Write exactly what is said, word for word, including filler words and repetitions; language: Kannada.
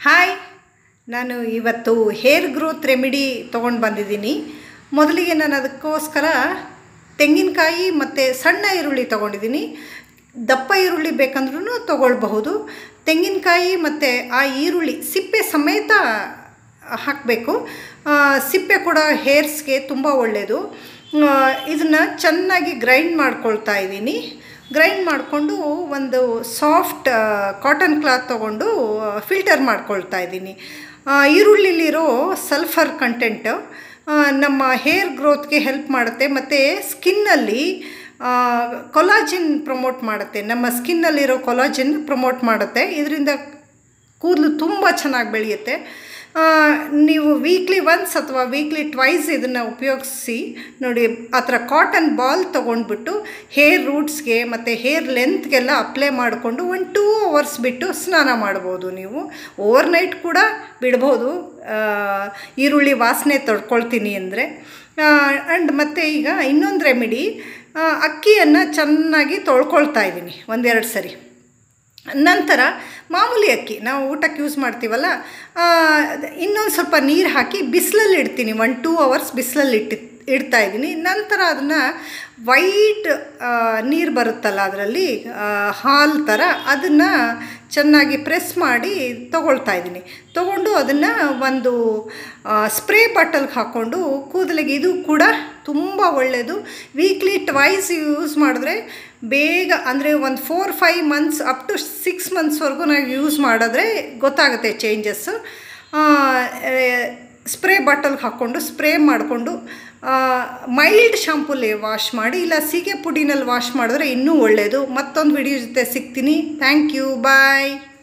ಹಾಯ್, ನಾನು ಇವತ್ತು ಹೇರ್ ಗ್ರೋತ್ ರೆಮಿಡಿ ತೊಗೊಂಡು ಬಂದಿದ್ದೀನಿ. ಮೊದಲಿಗೆ ನಾನು ಅದಕ್ಕೋಸ್ಕರ ತೆಂಗಿನಕಾಯಿ ಮತ್ತು ಸಣ್ಣ ಈರುಳ್ಳಿ ತೊಗೊಂಡಿದ್ದೀನಿ. ದಪ್ಪ ಈರುಳ್ಳಿ ಬೇಕಂದ್ರೂ ತೊಗೊಳ್ಬಹುದು. ತೆಂಗಿನಕಾಯಿ ಮತ್ತು ಆ ಈರುಳ್ಳಿ ಸಿಪ್ಪೆ ಸಮೇತ ಹಾಕಬೇಕು. ಸಿಪ್ಪೆ ಕೂಡ ಹೇರ್ಸ್ಗೆ ತುಂಬ ಒಳ್ಳೆಯದು. ಇದನ್ನು ಚೆನ್ನಾಗಿ ಗ್ರೈಂಡ್ ಮಾಡ್ಕೊಳ್ತಾ ಇದ್ದೀನಿ. ಗ್ರೈಂಡ್ ಮಾಡಿಕೊಂಡು ಒಂದು ಸಾಫ್ಟ್ ಕಾಟನ್ ಕ್ಲಾತ್ ತೊಗೊಂಡು ಫಿಲ್ಟರ್ ಮಾಡ್ಕೊಳ್ತಾ ಇದ್ದೀನಿ. ಈರುಳ್ಳಿಲಿರೋ ಸಲ್ಫರ್ ಕಂಟೆಂಟ್ ನಮ್ಮ ಹೇರ್ ಗ್ರೋತ್ಗೆ ಹೆಲ್ಪ್ ಮಾಡುತ್ತೆ ಮತ್ತು ಸ್ಕಿನ್ನಲ್ಲಿ ಕೊಲಾಜಿನ್ ಪ್ರಮೋಟ್ ಮಾಡುತ್ತೆ. ನಮ್ಮ ಸ್ಕಿನ್ನಲ್ಲಿರೋ ಕೊಲಾಜಿನ್ ಪ್ರಮೋಟ್ ಮಾಡುತ್ತೆ. ಇದರಿಂದ ಕೂದಲು ತುಂಬ ಚೆನ್ನಾಗಿ ಬೆಳೆಯುತ್ತೆ. ನೀವು ವೀಕ್ಲಿ ಒನ್ಸ್ ಅಥವಾ ವೀಕ್ಲಿ ಟ್ವೈಸ್ ಇದನ್ನು ಉಪಯೋಗಿಸಿ ನೋಡಿ. ಆ ಥರ ಕಾಟನ್ ಬಾಲ್ ತೊಗೊಂಡ್ಬಿಟ್ಟು ಹೇರ್ ರೂಟ್ಸ್ಗೆ ಮತ್ತು ಹೇರ್ ಲೆಂತ್ಗೆಲ್ಲ ಅಪ್ಲೈ ಮಾಡಿಕೊಂಡು ಒಂದು ಟೂ ಅವರ್ಸ್ ಬಿಟ್ಟು ಸ್ನಾನ ಮಾಡ್ಬೋದು. ನೀವು ಓವರ್ ನೈಟ್ ಕೂಡ ಬಿಡ್ಬೋದು, ಈರುಳ್ಳಿ ವಾಸನೆ ತಡ್ಕೊಳ್ತೀನಿ ಅಂದರೆ. ಆ್ಯಂಡ್ ಮತ್ತು ಈಗ ಇನ್ನೊಂದು ರೆಮಿಡಿ, ಅಕ್ಕಿಯನ್ನು ಚೆನ್ನಾಗಿ ತೊಳ್ಕೊಳ್ತಾ ಇದ್ದೀನಿ ಒಂದೆರಡು ಸರಿ. ನಂತರ ಮಾಮೂಲಿ ಅಕ್ಕಿ ನಾವು ಊಟಕ್ಕೆ ಯೂಸ್ ಮಾಡ್ತೀವಲ್ಲ, ಇನ್ನೊಂದು ಸ್ವಲ್ಪ ನೀರು ಹಾಕಿ ಬಿಸಿಲಲ್ಲಿ ಇಡ್ತೀನಿ. ಒನ್ ಟೂ ಅವರ್ಸ್ ಬಿಸಿಲಲ್ಲಿ ಇಟ್ಟು ಇಡ್ತಾ ಇದ್ದೀನಿ. ನಂತರ ಅದನ್ನು ವೈಟ್ ನೀರು ಬರುತ್ತಲ್ಲ, ಅದರಲ್ಲಿ ಹಾಲು ಥರ, ಅದನ್ನು ಚೆನ್ನಾಗಿ ಪ್ರೆಸ್ ಮಾಡಿ ತೊಗೊಳ್ತಾ ಇದ್ದೀನಿ. ತೊಗೊಂಡು ಅದನ್ನು ಒಂದು ಸ್ಪ್ರೇ ಬಾಟಲ್ಗೆ ಹಾಕ್ಕೊಂಡು ಕೂದಲಿಗೆ, ಇದು ಕೂಡ ತುಂಬ ಒಳ್ಳೆಯದು. ವೀಕ್ಲಿ ಟ್ವೈಸ್ ಯೂಸ್ ಮಾಡಿದ್ರೆ ಬೇಗ, ಅಂದರೆ ಒಂದು four five months up to six ಮಂತ್ಸ್ವರೆಗೂ ನಾವು ಯೂಸ್ ಮಾಡಿದ್ರೆ ಗೊತ್ತಾಗುತ್ತೆ ಚೇಂಜಸ್ಸು. ಸ್ಪ್ರೇ ಬಾಟಲ್ಗೆ ಹಾಕ್ಕೊಂಡು ಸ್ಪ್ರೇ ಮಾಡಿಕೊಂಡು ಮೈಲ್ಡ್ ಶಾಂಪೂಲಿ ವಾಶ್ ಮಾಡಿ, ಇಲ್ಲ ಸೀಗೆ ಪುಡಿನಲ್ಲಿ ವಾಶ್ ಮಾಡಿದ್ರೆ ಇನ್ನೂ ಒಳ್ಳೆಯದು. ಮತ್ತೊಂದು ವಿಡಿಯೋ ಜೊತೆ ಸಿಗ್ತೀನಿ. Thank you, bye.